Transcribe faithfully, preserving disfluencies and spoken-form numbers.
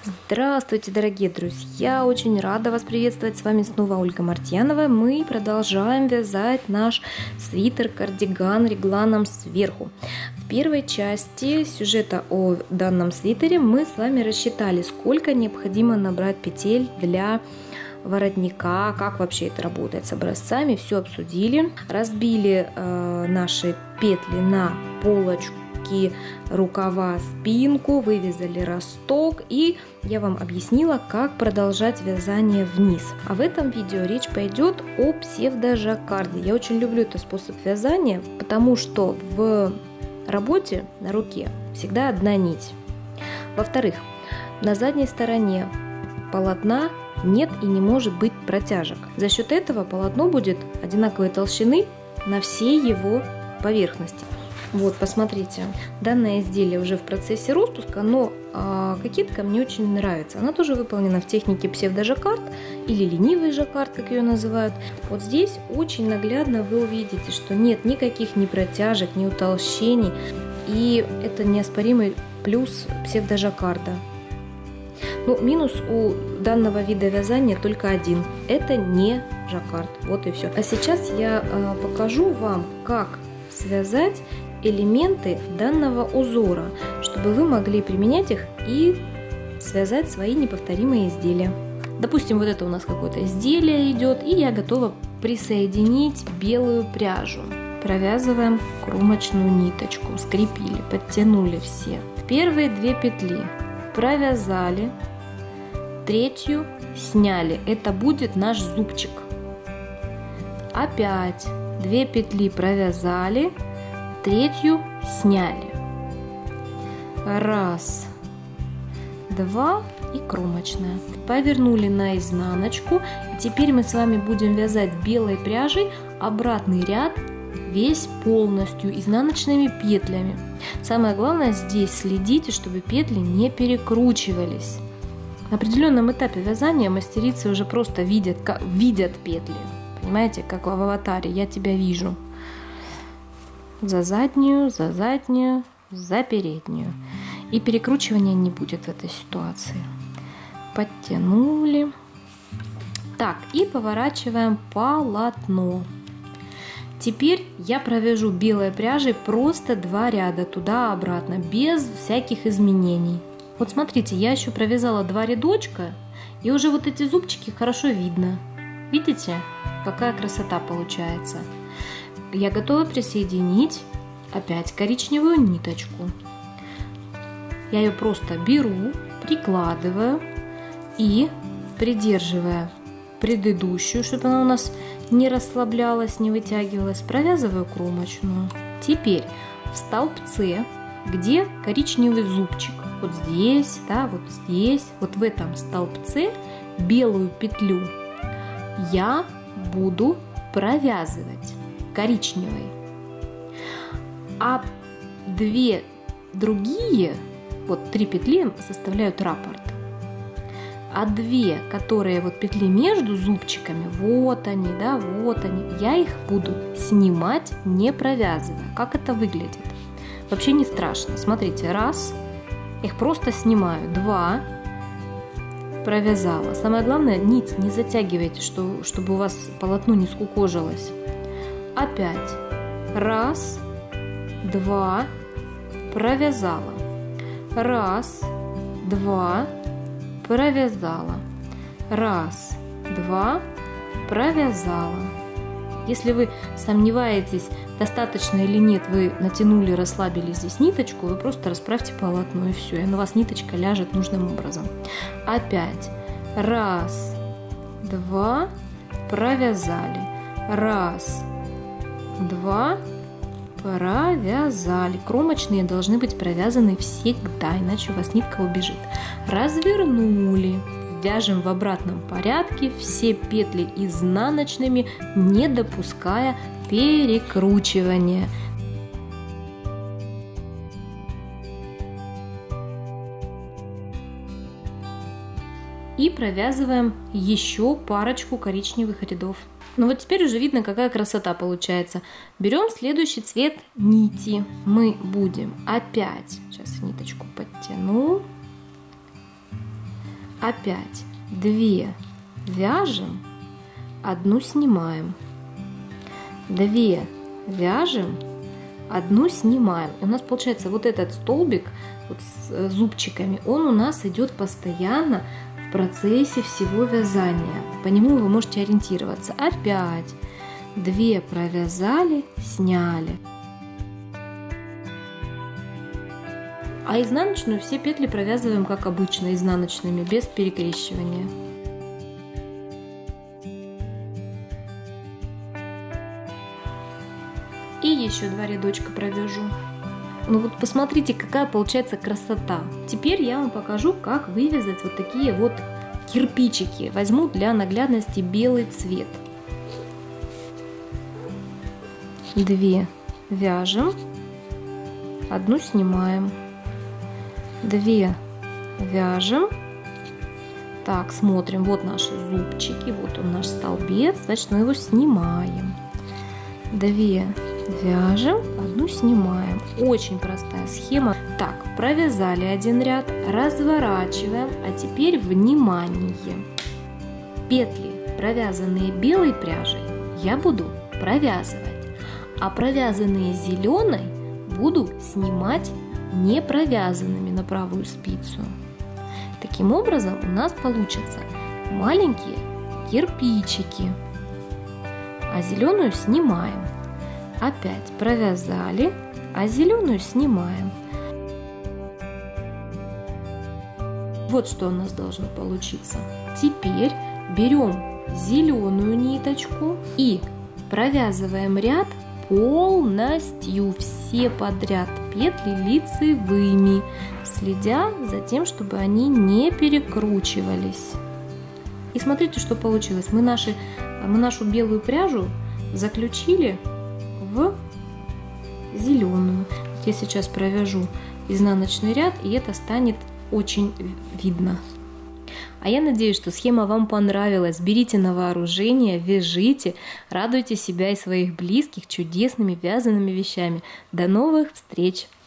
Здравствуйте, дорогие друзья! Очень рада вас приветствовать. С вами снова Ольга Мартьянова. Мы продолжаем вязать наш свитер-кардиган регланом сверху. В первой части сюжета о данном свитере мы с вами рассчитали, сколько необходимо набрать петель для воротника, как вообще это работает с образцами. Все обсудили, разбили э, наши петли на полочку, рукава, спинку, вывязали росток, и я вам объяснила, как продолжать вязание вниз. А в этом видео речь пойдет о псевдожаккарде. Я очень люблю этот способ вязания, потому что в работе на руке всегда одна нить. Во-вторых, на задней стороне полотна нет и не может быть протяжек. За счет этого полотно будет одинаковой толщины на всей его поверхности. Вот, посмотрите, данное изделие уже в процессе распуска, но э, кокетка мне очень нравится. Она тоже выполнена в технике псевдожаккард или ленивый жаккард, как ее называют. Вот здесь очень наглядно вы увидите, что нет никаких ни протяжек, ни утолщений. И это неоспоримый плюс псевдожаккарда. Ну, минус у данного вида вязания только один. Это не жаккард. Вот и все. А сейчас я э, покажу вам, как связать элементы данного узора, чтобы вы могли применять их и связать свои неповторимые изделия. Допустим, вот это у нас какое-то изделие идет, и я готова присоединить белую пряжу. Провязываем кромочную ниточку, скрепили, подтянули все. Первые две петли провязали, третью сняли. Это будет наш зубчик. Опять две петли провязали, третью сняли. Раз, два и кромочная. Повернули на изнаночку. И теперь мы с вами будем вязать белой пряжей обратный ряд весь полностью изнаночными петлями. Самое главное здесь следите, чтобы петли не перекручивались. На определенном этапе вязания мастерицы уже просто видят, как, видят петли. Понимаете, как в аватаре «Я тебя вижу». За заднюю, за заднюю, за переднюю. И перекручивания не будет в этой ситуации. Подтянули. Так, и поворачиваем полотно. Теперь я провяжу белой пряжей просто два ряда туда-обратно, без всяких изменений. Вот смотрите, я еще провязала два рядочка, и уже вот эти зубчики хорошо видно. Видите, какая красота получается? Я готова присоединить опять коричневую ниточку. Я ее просто беру, прикладываю и, придерживая предыдущую, чтобы она у нас не расслаблялась, не вытягивалась, провязываю кромочную. Теперь в столбце, где коричневый зубчик, вот здесь, да, вот здесь, вот в этом столбце белую петлю я буду провязывать коричневой, а две другие, вот три петли составляют раппорт, а две, которые вот петли между зубчиками, вот они, да, вот они, я их буду снимать, не провязывая. Как это выглядит? Вообще не страшно. Смотрите, раз, их просто снимаю, два, провязала. Самое главное, нить не затягивайте, что, чтобы у вас полотно не скукожилось. Опять раз, два, провязала, раз, два, провязала, раз, два, провязала. Если вы сомневаетесь, достаточно или нет, вы натянули, расслабили здесь ниточку, вы просто расправьте полотно и все, и на вас ниточка ляжет нужным образом. Опять раз, два, провязали, раз, два, провязали. Кромочные должны быть провязаны всегда, иначе у вас нитка убежит. Развернули. Вяжем в обратном порядке все петли изнаночными, не допуская перекручивания. И провязываем еще парочку коричневых рядов. Ну вот теперь уже видно, какая красота получается. Берем следующий цвет нити. Мы будем опять, сейчас ниточку подтяну, опять две вяжем, одну снимаем, две вяжем, одну снимаем. И у нас получается вот этот столбик вот с зубчиками, он у нас идет постоянно в процессе всего вязания. По нему вы можете ориентироваться. Опять две провязали, сняли. А изнаночную все петли провязываем как обычно, изнаночными, без перекрещивания. И еще два рядочка провяжу. Ну вот посмотрите, какая получается красота. Теперь я вам покажу, как вывязать вот такие вот кирпичики. Возьму для наглядности белый цвет. Две вяжем, одну снимаем, две вяжем. Так, смотрим, вот наши зубчики, вот он наш столбец, значит мы его снимаем. Две вяжем, одну снимаем. Очень простая схема. Так, провязали один ряд, разворачиваем, а теперь внимание. Петли, провязанные белой пряжей, я буду провязывать. А провязанные зеленой буду снимать не провязанными на правую спицу. Таким образом у нас получатся маленькие кирпичики. А зеленую снимаем. Опять провязали, а зеленую снимаем. Вот что у нас должно получиться. Теперь берем зеленую ниточку и провязываем ряд полностью, все подряд петли лицевыми, следя за тем, чтобы они не перекручивались. И смотрите, что получилось. Мы, наши, мы нашу белую пряжу заключили в зеленую. Я сейчас провяжу изнаночный ряд, и это станет очень видно. А я надеюсь, что схема вам понравилась. Берите на вооружение, вяжите, радуйте себя и своих близких чудесными вязаными вещами. До новых встреч!